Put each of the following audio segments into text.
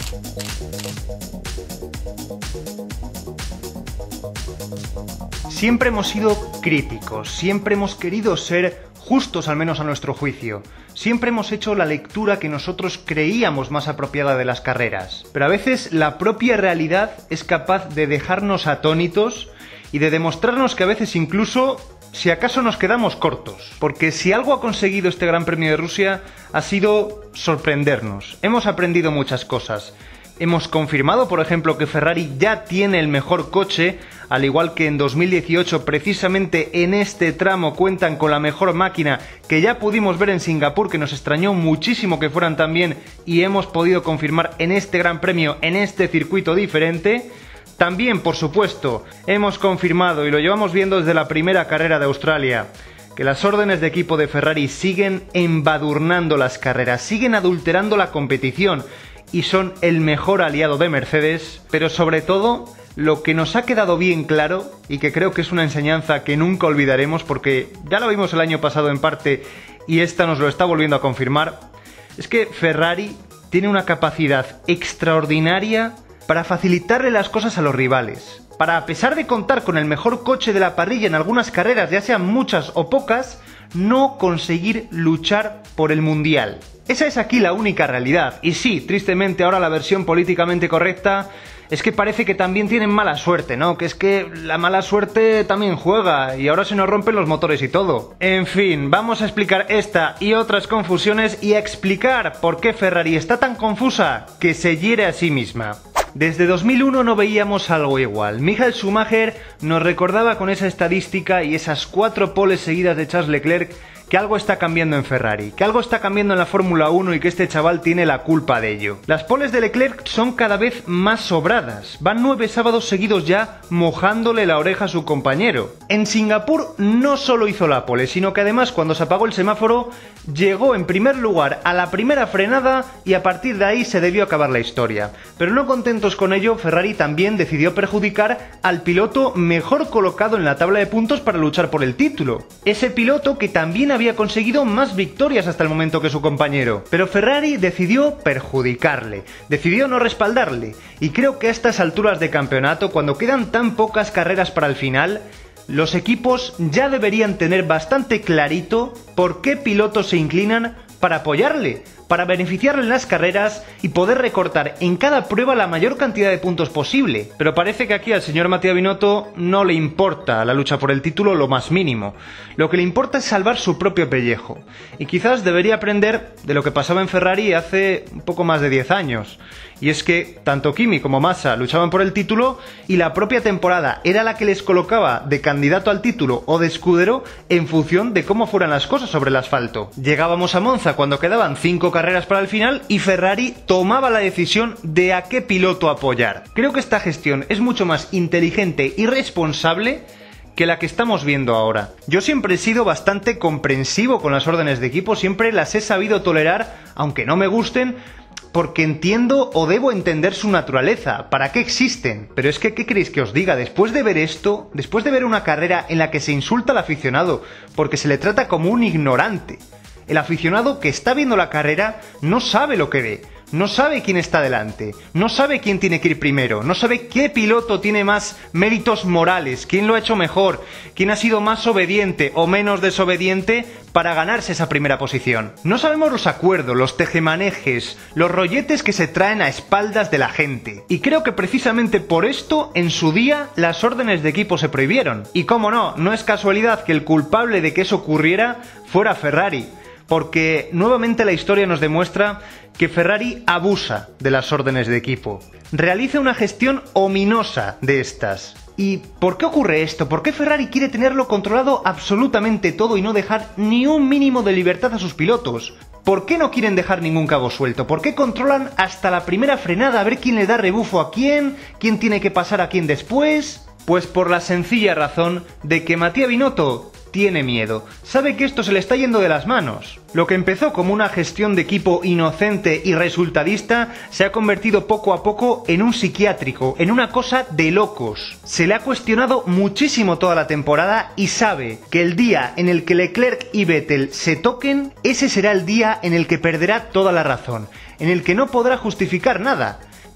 Siempre hemos sido críticos, siempre hemos querido ser justos, al menos a nuestro juicio. Siempre hemos hecho la lectura que nosotros creíamos más apropiada de las carreras. Pero a veces la propia realidad es capaz de dejarnos atónitos y de demostrarnos que a veces incluso, si acaso, nos quedamos cortos. Porque si algo ha conseguido este Gran Premio de Rusia ha sido sorprendernos. Hemos aprendido muchas cosas. Hemos confirmado, por ejemplo, que Ferrari ya tiene el mejor coche, al igual que en 2018, precisamente en este tramo cuentan con la mejor máquina que ya pudimos ver en Singapur, que nos extrañó muchísimo que fueran tan bien, y hemos podido confirmar en este Gran Premio, en este circuito diferente. También, por supuesto, hemos confirmado, y lo llevamos viendo desde la primera carrera de Australia, que las órdenes de equipo de Ferrari siguen embadurnando las carreras, siguen adulterando la competición, y son el mejor aliado de Mercedes, pero sobre todo, lo que nos ha quedado bien claro, y que creo que es una enseñanza que nunca olvidaremos porque ya lo vimos el año pasado en parte y esta nos lo está volviendo a confirmar, es que Ferrari tiene una capacidad extraordinaria para facilitarle las cosas a los rivales, para, a pesar de contar con el mejor coche de la parrilla en algunas carreras, ya sean muchas o pocas, no conseguir luchar por el mundial. Esa es aquí la única realidad. Y sí, tristemente ahora la versión políticamente correcta es que parece que también tienen mala suerte, ¿no? Que es que la mala suerte también juega y ahora se nos rompen los motores y todo. En fin, vamos a explicar esta y otras confusiones y a explicar por qué Ferrari está tan confusa que se hiere a sí misma. Desde 2001 no veíamos algo igual. Michael Schumacher nos recordaba con esa estadística y esas 4 poles seguidas de Charles Leclerc que algo está cambiando en Ferrari, que algo está cambiando en la Fórmula 1 y que este chaval tiene la culpa de ello. Las poles de Leclerc son cada vez más sobradas, van 9 sábados seguidos ya mojándole la oreja a su compañero. En Singapur no solo hizo la pole, sino que además cuando se apagó el semáforo llegó en primer lugar a la primera frenada y a partir de ahí se debió acabar la historia. Pero no contentos con ello, Ferrari también decidió perjudicar al piloto mejor colocado en la tabla de puntos para luchar por el título. Ese piloto que también había conseguido más victorias hasta el momento que su compañero. Pero Ferrari decidió perjudicarle, decidió no respaldarle. Y creo que a estas alturas de campeonato, cuando quedan tan pocas carreras para el final, los equipos ya deberían tener bastante clarito por qué pilotos se inclinan para apoyarle, para beneficiarle en las carreras y poder recortar en cada prueba la mayor cantidad de puntos posible. Pero parece que aquí al señor Matías Binotto no le importa la lucha por el título lo más mínimo. Lo que le importa es salvar su propio pellejo. Y quizás debería aprender de lo que pasaba en Ferrari hace un poco más de 10 años. Y es que tanto Kimi como Massa luchaban por el título y la propia temporada era la que les colocaba de candidato al título o de escudero en función de cómo fueran las cosas sobre el asfalto. Llegábamos a Monza cuando quedaban 5 carreras para el final y Ferrari tomaba la decisión de a qué piloto apoyar. Creo que esta gestión es mucho más inteligente y responsable que la que estamos viendo ahora. Yo siempre he sido bastante comprensivo con las órdenes de equipo, siempre las he sabido tolerar, aunque no me gusten, porque entiendo o debo entender su naturaleza, para qué existen. Pero es que, ¿qué queréis que os diga? Después de ver esto, después de ver una carrera en la que se insulta al aficionado porque se le trata como un ignorante, el aficionado que está viendo la carrera no sabe lo que ve, no sabe quién está delante, no sabe quién tiene que ir primero, no sabe qué piloto tiene más méritos morales, quién lo ha hecho mejor, quién ha sido más obediente o menos desobediente para ganarse esa primera posición. No sabemos los acuerdos, los tejemanejes, los rolletes que se traen a espaldas de la gente. Y creo que precisamente por esto, en su día, las órdenes de equipo se prohibieron. Y cómo no, no es casualidad que el culpable de que eso ocurriera fuera Ferrari. Porque nuevamente la historia nos demuestra que Ferrari abusa de las órdenes de equipo. Realiza una gestión ominosa de estas. ¿Y por qué ocurre esto? ¿Por qué Ferrari quiere tenerlo controlado absolutamente todo y no dejar ni un mínimo de libertad a sus pilotos? ¿Por qué no quieren dejar ningún cabo suelto? ¿Por qué controlan hasta la primera frenada a ver quién le da rebufo a quién tiene que pasar a quién después? Pues por la sencilla razón de que Matías Binotto tiene miedo, sabe que esto se le está yendo de las manos. Lo que empezó como una gestión de equipo inocente y resultadista se ha convertido poco a poco en un psiquiátrico, en una cosa de locos. Se le ha cuestionado muchísimo toda la temporada y sabe que el día en el que Leclerc y Vettel se toquen, ese será el día en el que perderá toda la razón, en el que no podrá justificar nada.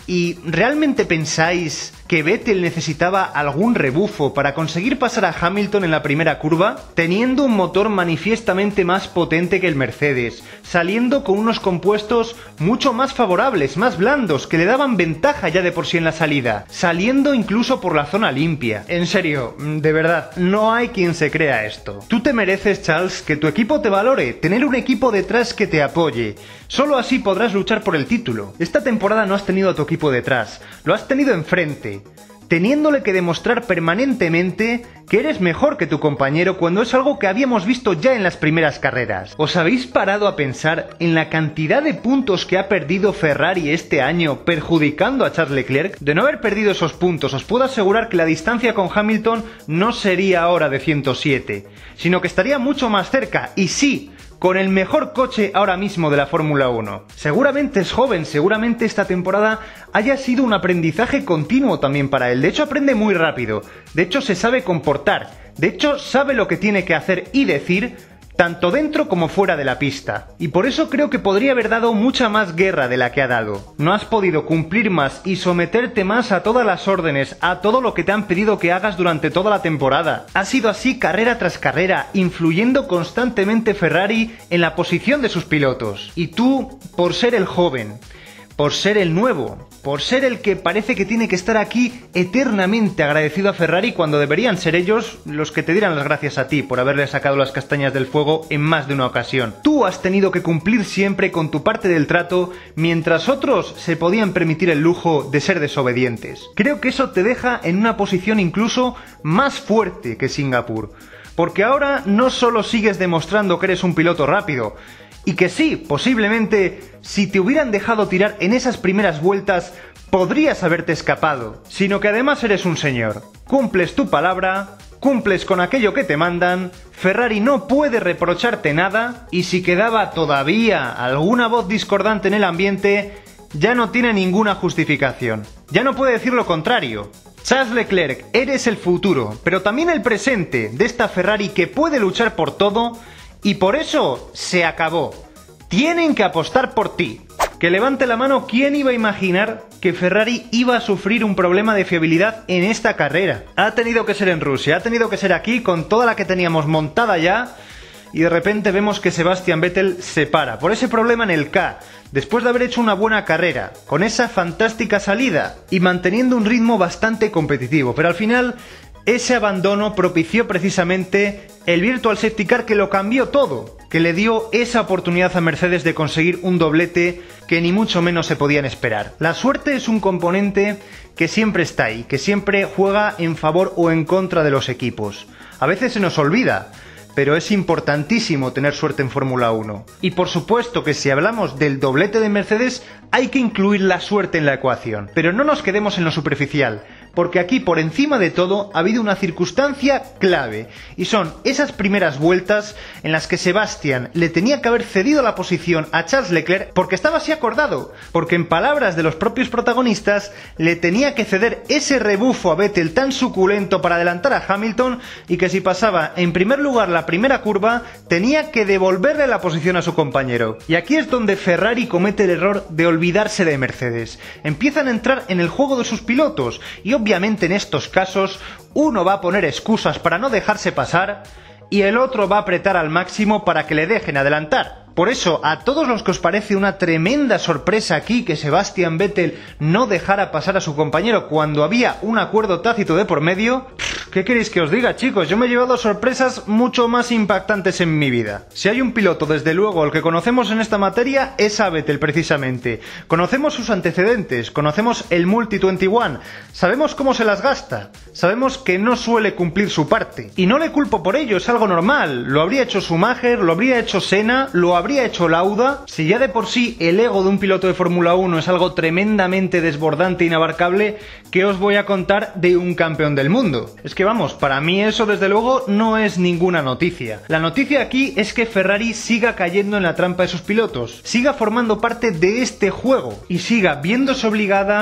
¿Y realmente pensáis que Vettel necesitaba algún rebufo para conseguir pasar a Hamilton en la primera curva? Teniendo un motor manifiestamente más potente que el Mercedes, saliendo con unos compuestos mucho más favorables, más blandos, que le daban ventaja ya de por sí en la salida, saliendo incluso por la zona limpia. En serio, de verdad, no hay quien se crea esto. Tú te mereces, Charles, que tu equipo te valore, tener un equipo detrás que te apoye. Solo así podrás luchar por el título. Esta temporada no has tenido a tu equipo detrás, lo has tenido enfrente, teniéndole que demostrar permanentemente que eres mejor que tu compañero cuando es algo que habíamos visto ya en las primeras carreras. ¿Os habéis parado a pensar en la cantidad de puntos que ha perdido Ferrari este año perjudicando a Charles Leclerc? De no haber perdido esos puntos, os puedo asegurar que la distancia con Hamilton no sería ahora de 107, sino que estaría mucho más cerca, y sí, con el mejor coche ahora mismo de la Fórmula 1. Seguramente es joven, seguramente esta temporada haya sido un aprendizaje continuo también para él. De hecho, aprende muy rápido, de hecho se sabe comportar, de hecho sabe lo que tiene que hacer y decir, tanto dentro como fuera de la pista. Y por eso creo que podría haber dado mucha más guerra de la que ha dado. No has podido cumplir más y someterte más a todas las órdenes, a todo lo que te han pedido que hagas durante toda la temporada. Ha sido así carrera tras carrera, influyendo constantemente Ferrari en la posición de sus pilotos. Y tú, por ser el joven, por ser el nuevo, por ser el que parece que tiene que estar aquí eternamente agradecido a Ferrari cuando deberían ser ellos los que te dieran las gracias a ti por haberle sacado las castañas del fuego en más de una ocasión. Tú has tenido que cumplir siempre con tu parte del trato mientras otros se podían permitir el lujo de ser desobedientes. Creo que eso te deja en una posición incluso más fuerte que Singapur, porque ahora no solo sigues demostrando que eres un piloto rápido, y que sí, posiblemente, si te hubieran dejado tirar en esas primeras vueltas, podrías haberte escapado, sino que además eres un señor. Cumples tu palabra, cumples con aquello que te mandan, Ferrari no puede reprocharte nada, y si quedaba todavía alguna voz discordante en el ambiente, ya no tiene ninguna justificación. Ya no puede decir lo contrario. Charles Leclerc, eres el futuro, pero también el presente de esta Ferrari que puede luchar por todo. Y por eso se acabó. Tienen que apostar por ti. Que levante la mano quién iba a imaginar que Ferrari iba a sufrir un problema de fiabilidad en esta carrera. Ha tenido que ser en Rusia, ha tenido que ser aquí con toda la que teníamos montada ya. Y de repente vemos que Sebastian Vettel se para por ese problema en el K, después de haber hecho una buena carrera, con esa fantástica salida y manteniendo un ritmo bastante competitivo. Pero al final ese abandono propició precisamente el Virtual Safety Car que lo cambió todo, que le dio esa oportunidad a Mercedes de conseguir un doblete que ni mucho menos se podían esperar. La suerte es un componente que siempre está ahí, que siempre juega en favor o en contra de los equipos. A veces se nos olvida, pero es importantísimo tener suerte en Fórmula 1. Y por supuesto que si hablamos del doblete de Mercedes, hay que incluir la suerte en la ecuación. Pero no nos quedemos en lo superficial, porque aquí por encima de todo ha habido una circunstancia clave, y son esas primeras vueltas en las que Sebastian le tenía que haber cedido la posición a Charles Leclerc porque estaba así acordado, porque en palabras de los propios protagonistas le tenía que ceder ese rebufo a Vettel tan suculento para adelantar a Hamilton, y que si pasaba en primer lugar la primera curva tenía que devolverle la posición a su compañero. Y aquí es donde Ferrari comete el error de olvidarse de Mercedes. Empiezan a entrar en el juego de sus pilotos y obviamente en estos casos uno va a poner excusas para no dejarse pasar y el otro va a apretar al máximo para que le dejen adelantar. Por eso, a todos los que os parece una tremenda sorpresa aquí que Sebastian Vettel no dejara pasar a su compañero cuando había un acuerdo tácito de por medio, ¿qué queréis que os diga, chicos? Yo me he llevado sorpresas mucho más impactantes en mi vida. Si hay un piloto, desde luego, el que conocemos en esta materia, es a Vettel precisamente. Conocemos sus antecedentes, conocemos el Multi-21, sabemos cómo se las gasta, sabemos que no suele cumplir su parte. Y no le culpo por ello, es algo normal. Lo habría hecho Schumacher, lo habría hecho Senna, lo habría hecho Lauda. Si ya de por sí el ego de un piloto de Fórmula 1 es algo tremendamente desbordante e inabarcable, ¿qué os voy a contar de un campeón del mundo? Es que vamos, para mí eso desde luego no es ninguna noticia. La noticia aquí es que Ferrari siga cayendo en la trampa de sus pilotos, siga formando parte de este juego y siga viéndose obligada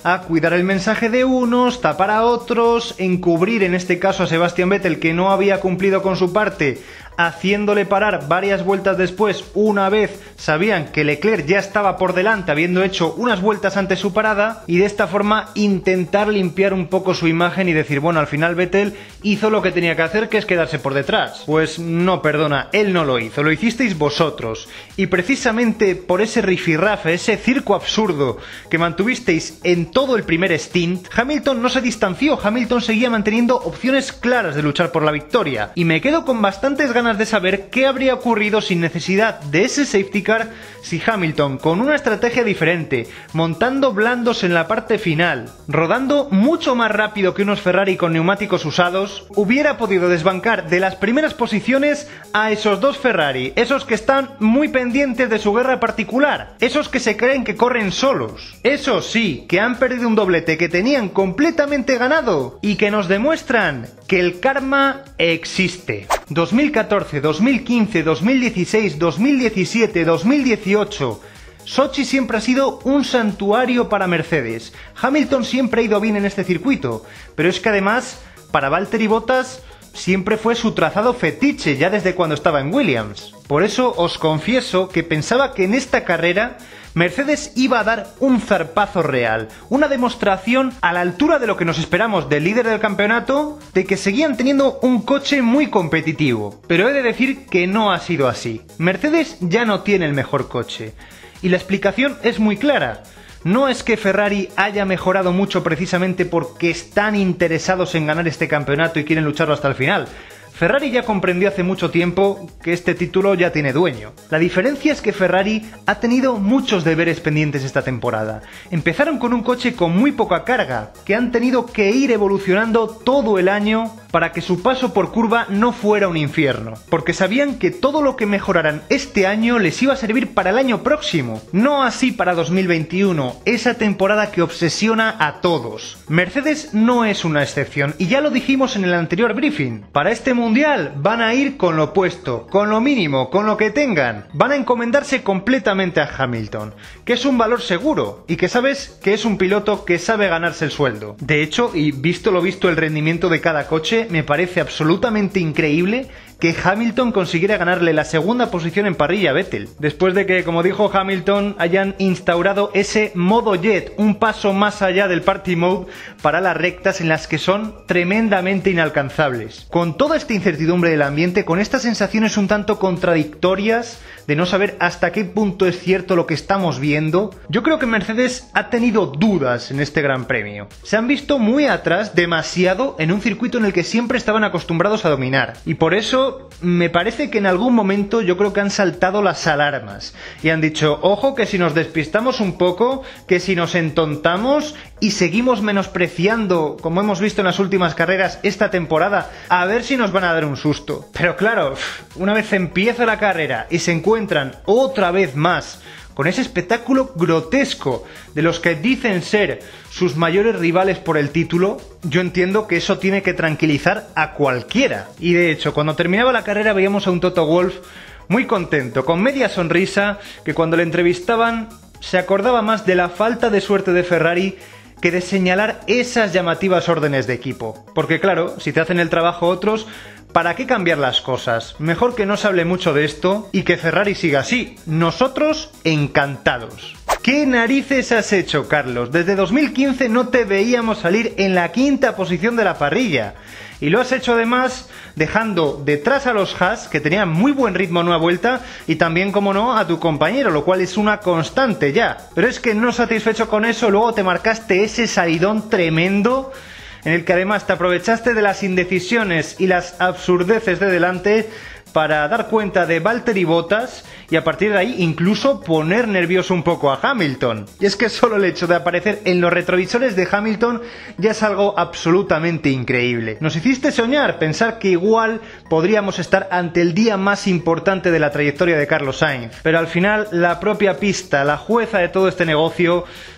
a cuidar el mensaje de unos, tapar a otros, encubrir en este caso a Sebastian Vettel, que no había cumplido con su parte, haciéndole parar varias vueltas después, una vez sabían que Leclerc ya estaba por delante habiendo hecho unas vueltas antes su parada, y de esta forma intentar limpiar un poco su imagen y decir, bueno, al final Vettel hizo lo que tenía que hacer, que es quedarse por detrás. Pues no, perdona, él no lo hizo, lo hicisteis vosotros, y precisamente por ese rifirrafe, ese circo absurdo que mantuvisteis en todo el primer stint, Hamilton no se distanció, Hamilton seguía manteniendo opciones claras de luchar por la victoria, y me quedo con bastantes ganas de saber qué habría ocurrido sin necesidad de ese safety car si Hamilton, con una estrategia diferente, montando blandos en la parte final, rodando mucho más rápido que unos Ferrari con neumáticos usados, hubiera podido desbancar de las primeras posiciones a esos dos Ferrari, esos que están muy pendientes de su guerra particular, esos que se creen que corren solos, esos sí, que han perdido un doblete que tenían completamente ganado y que nos demuestran que el karma existe. 2014, 2015, 2016, 2017, 2018... Sochi siempre ha sido un santuario para Mercedes. Hamilton siempre ha ido bien en este circuito, pero es que además, para Valtteri Bottas, siempre fue su trazado fetiche ya desde cuando estaba en Williams. Por eso os confieso que pensaba que en esta carrera Mercedes iba a dar un zarpazo real, una demostración a la altura de lo que nos esperamos del líder del campeonato, de que seguían teniendo un coche muy competitivo. Pero he de decir que no ha sido así. Mercedes ya no tiene el mejor coche. Y la explicación es muy clara. No es que Ferrari haya mejorado mucho precisamente porque están interesados en ganar este campeonato y quieren lucharlo hasta el final. Ferrari ya comprendió hace mucho tiempo que este título ya tiene dueño. La diferencia es que Ferrari ha tenido muchos deberes pendientes esta temporada. Empezaron con un coche con muy poca carga, que han tenido que ir evolucionando todo el año para que su paso por curva no fuera un infierno, porque sabían que todo lo que mejoraran este año les iba a servir para el año próximo, no así para 2021, esa temporada que obsesiona a todos. Mercedes no es una excepción, y ya lo dijimos en el anterior briefing. Para este mundial van a ir con lo puesto, con lo mínimo, con lo que tengan. Van a encomendarse completamente a Hamilton, que es un valor seguro, y que sabes que es un piloto que sabe ganarse el sueldo. De hecho, y visto lo visto el rendimiento de cada coche, me parece absolutamente increíble que Hamilton consiguiera ganarle la segunda posición en parrilla a Vettel, después de que, como dijo Hamilton, hayan instaurado ese modo jet, un paso más allá del party mode para las rectas en las que son tremendamente inalcanzables. Con toda esta incertidumbre del ambiente, con estas sensaciones un tanto contradictorias de no saber hasta qué punto es cierto lo que estamos viendo, yo creo que Mercedes ha tenido dudas en este Gran Premio. Se han visto muy atrás, demasiado, en un circuito en el que siempre estaban acostumbrados a dominar, y por eso me parece que en algún momento yo creo que han saltado las alarmas y han dicho, ojo, que si nos despistamos un poco, que si nos entontamos y seguimos menospreciando, como hemos visto en las últimas carreras esta temporada, a ver si nos van a dar un susto. Pero claro, una vez empieza la carrera y se encuentran otra vez más con ese espectáculo grotesco de los que dicen ser sus mayores rivales por el título, yo entiendo que eso tiene que tranquilizar a cualquiera. Y de hecho, cuando terminaba la carrera veíamos a un Toto Wolff muy contento, con media sonrisa, que cuando le entrevistaban se acordaba más de la falta de suerte de Ferrari que de señalar esas llamativas órdenes de equipo. Porque claro, si te hacen el trabajo otros, ¿para qué cambiar las cosas? Mejor que no se hable mucho de esto y que Ferrari siga así. Nosotros encantados. ¿Qué narices has hecho, Carlos? Desde 2015 no te veíamos salir en la quinta posición de la parrilla. Y lo has hecho además dejando detrás a los Haas, que tenían muy buen ritmo en una vuelta, y también, como no, a tu compañero, lo cual es una constante ya. Pero es que no satisfecho con eso, luego te marcaste ese salidón tremendo, en el que además te aprovechaste de las indecisiones y las absurdeces de delante para dar cuenta de Valtteri Bottas y a partir de ahí incluso poner nervioso un poco a Hamilton. Y es que solo el hecho de aparecer en los retrovisores de Hamilton ya es algo absolutamente increíble. Nos hiciste soñar, pensar que igual podríamos estar ante el día más importante de la trayectoria de Carlos Sainz. Pero al final la propia pista, la jueza de todo este negocio,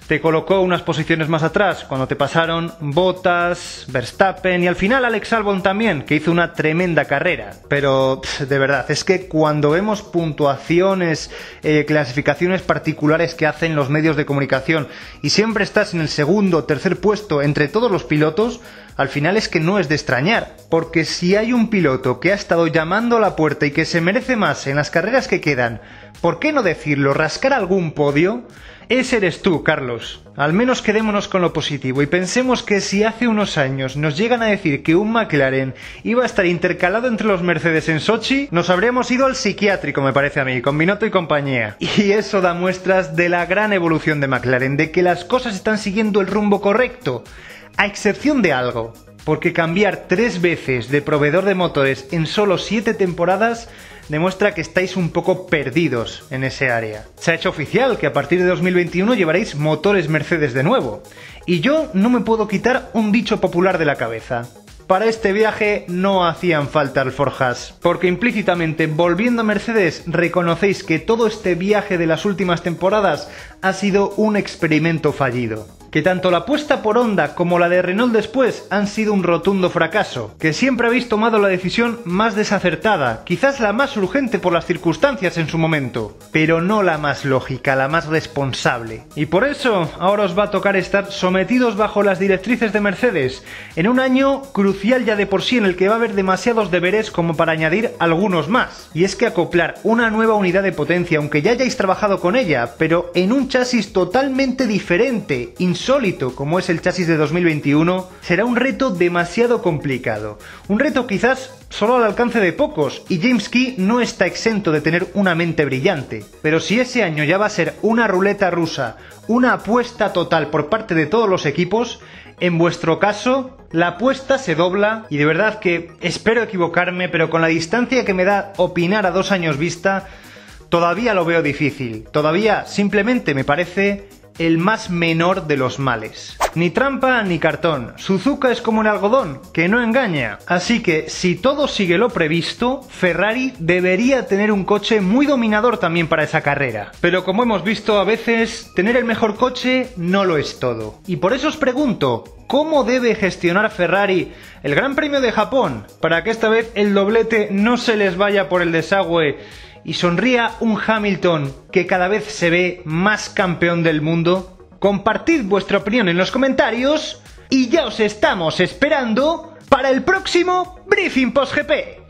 te colocó unas posiciones más atrás cuando te pasaron Bottas, Verstappen y al final Alex Albon también, que hizo una tremenda carrera. Pero de verdad, es que cuando vemos puntuaciones, clasificaciones particulares que hacen los medios de comunicación y siempre estás en el segundo o tercer puesto entre todos los pilotos, al final es que no es de extrañar, porque si hay un piloto que ha estado llamando a la puerta y que se merece más en las carreras que quedan, ¿por qué no decirlo, rascar algún podio? Ese eres tú, Carlos. Al menos quedémonos con lo positivo y pensemos que si hace unos años nos llegan a decir que un McLaren iba a estar intercalado entre los Mercedes en Sochi, nos habríamos ido al psiquiátrico, me parece a mí, con Binotto y compañía. Y eso da muestras de la gran evolución de McLaren, de que las cosas están siguiendo el rumbo correcto. A excepción de algo, porque cambiar 3 veces de proveedor de motores en solo 7 temporadas demuestra que estáis un poco perdidos en ese área. Se ha hecho oficial que a partir de 2021 llevaréis motores Mercedes de nuevo, y yo no me puedo quitar un dicho popular de la cabeza. Para este viaje no hacían falta alforjas, porque implícitamente, volviendo a Mercedes, reconocéis que todo este viaje de las últimas temporadas ha sido un experimento fallido. Que tanto la apuesta por Honda como la de Renault después han sido un rotundo fracaso, que siempre habéis tomado la decisión más desacertada, quizás la más urgente por las circunstancias en su momento, pero no la más lógica, la más responsable. Y por eso ahora os va a tocar estar sometidos bajo las directrices de Mercedes, en un año crucial ya de por sí en el que va a haber demasiados deberes como para añadir algunos más. Y es que acoplar una nueva unidad de potencia, aunque ya hayáis trabajado con ella, pero en un chasis totalmente diferente, insólito como es el chasis de 2021, será un reto demasiado complicado. Un reto quizás solo al alcance de pocos, y James Key no está exento de tener una mente brillante. Pero si ese año ya va a ser una ruleta rusa, una apuesta total por parte de todos los equipos, en vuestro caso, la apuesta se dobla y de verdad que espero equivocarme, pero con la distancia que me da opinar a 2 años vista, todavía lo veo difícil. Todavía simplemente me parece el más menor de los males. Ni trampa ni cartón. Suzuka es como el algodón, que no engaña. Así que, si todo sigue lo previsto, Ferrari debería tener un coche muy dominador también para esa carrera. Pero como hemos visto, a veces tener el mejor coche no lo es todo. Y por eso os pregunto, ¿cómo debe gestionar Ferrari el Gran Premio de Japón para que esta vez el doblete no se les vaya por el desagüe y sonría un Hamilton que cada vez se ve más campeón del mundo? Compartid vuestra opinión en los comentarios y ya os estamos esperando para el próximo Briefing Post GP.